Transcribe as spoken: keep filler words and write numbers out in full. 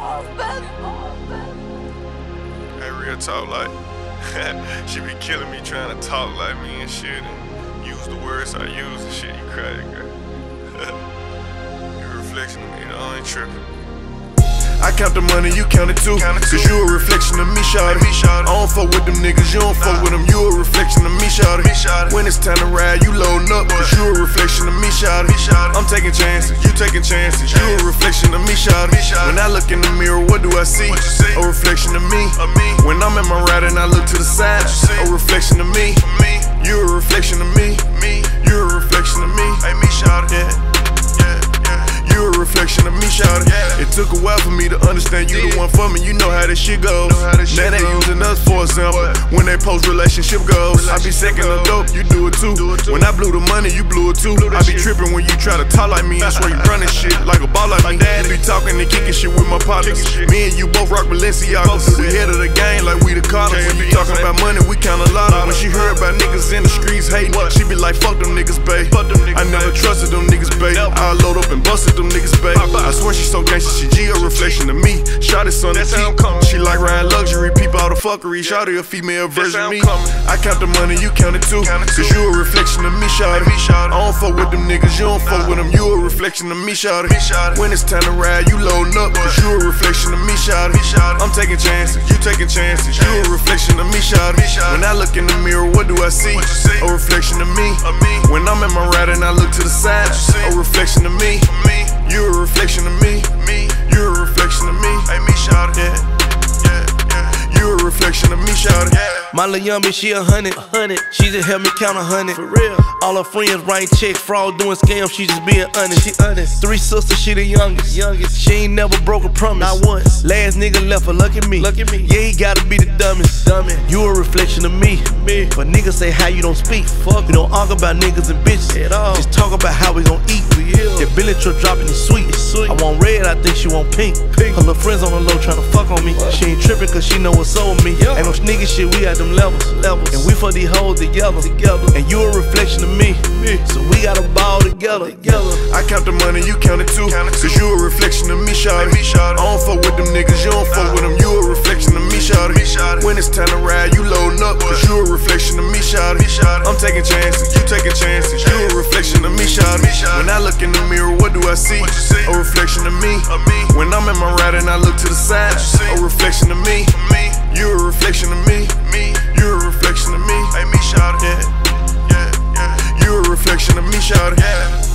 Hey, real talk, like, she be killing me trying to talk like me and shit and use the words I use and shit. You crazy, girl. Your reflection of me, I ain't tripping. I count the money, you count it too. Cause you a reflection of me, shawty. I don't fuck with them niggas, you don't fuck with them. You a reflection of me, shawty. When it's time to ride, you loading up. Cause you a reflection of me, shawty. I'm taking chances, you taking chances. You a reflection of me, shawty. When I look in the mirror, what do I see? A reflection of me. When I'm in my ride and I look to the side, a reflection of me. You a reflection of me. You a reflection of me. Hey, me, shawty. Yeah. You a reflection of me, shawty. Yeah. It took a while for me to understand you the one for me. You know how this shit goes. Now they using us for example. What? When they post relationship goals, I be second the dope, you do it too. Do it too. When I blew the money, you blew it too. Blew I be shit. Tripping when you try to talk like me. I swear you running shit like a ball like me. You be talking and kicking shit with my partners. Me and you both rock Balenciagas. We head of the game like we the Carters. When you talking about money, we count a lot of. When she heard about niggas in the streets hating, she be like, fuck them niggas, babe. I never trusted them niggas, babe. I load up and busted them niggas, babe. I swear she so gangsta, she G, a reflection of me. Shot it on the team. She like riding luxury, people all the fuckery. Shawty a female version of me. I count the money, you count it too. Cause you a reflection of me, shawty. I don't fuck with them niggas, you don't fuck with them. You a reflection of me, shawty. When it's time to ride, you loading up. Cause you a reflection of me, shawty. I'm taking chances, you taking chances. You a reflection of me, shawty. When I look in the mirror, what do I see? A reflection of me. When I'm in my ride and I look to the side, a reflection of me. You a reflection of me. You a reflection of me. Hey, me, shawty. Yeah. Yeah. Yeah. You a reflection of me, shawty. Yeah. My lil' young bitch, she a hundred. She just helped me count a hundred. For real. All her friends writing checks, fraud, doing scams. She just being honest. She honest. Three sisters, she the youngest. Youngest. She ain't never broke a promise. Not once. Last nigga left her, lucky me. Lucky me. Yeah, he gotta be the dumbest. Dumbest. You a reflection of me. Me. But niggas say how you don't speak. Fuck. We don't argue about niggas and bitches at all. Just talk about how we gon' eat. We ill. That Billy truck dropping is sweet. It's sweet. I want red, I think she want pink. Pink. Her little friends on the low tryna fuck on me. What? She ain't tripping cause she know what's so with me. Yeah. Ain't no sneaky shit, we at them levels. levels. And we for these hoes together. together. And you a reflection of me. me. So we got a ball together. together. I count the money, you count it too. Count it Cause you a reflection of me, shawty. Me, shawty. I don't fuck with them niggas, you don't nah. fuck with them. You a reflection of me, shawty. Me, shawty. When it's time to ride, you loading up. Cause you a reflection of me, shawty. Me, shawty. I'm taking chances, you taking chances. You a reflection of me, shawty. When I look in the mirror, what do I see? A reflection of me. When I'm in my ride and I look to the side, a reflection of me. You a reflection of me. You a reflection of me. Hey, me, shawty. Yeah. Yeah. Yeah. You a reflection of me, shawty. Yeah.